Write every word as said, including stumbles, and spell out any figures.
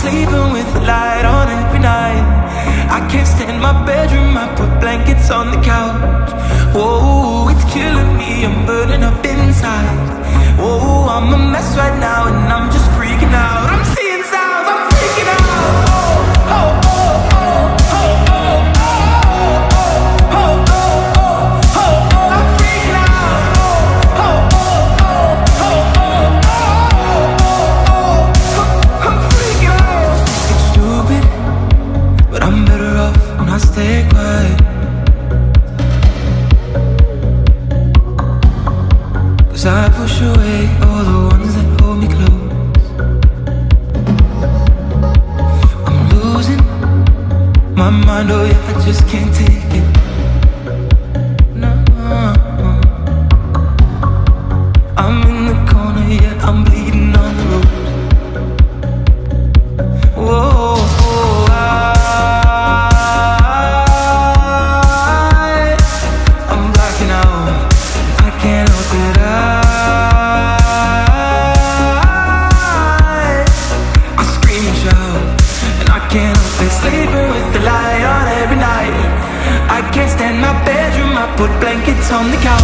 sleeping with the light on every night. I can't stand my bedroom, I put blankets on the couch. Whoa, it's killing me, I'm burning up inside. Whoa, I'm a mess right now and I'm just freaking out. I'm seeing sounds, I'm freaking out. Oh, oh, oh, oh, oh, oh. Stay quiet, 'cause I push away all the ones that hold me close. I'm losing my mind, oh yeah, I just can't take it. No, I'm in the corner, yeah, I'm bleeding on the road. Whoa, sleeping with the light on every night. I can't stand my bedroom, I put blankets on the couch.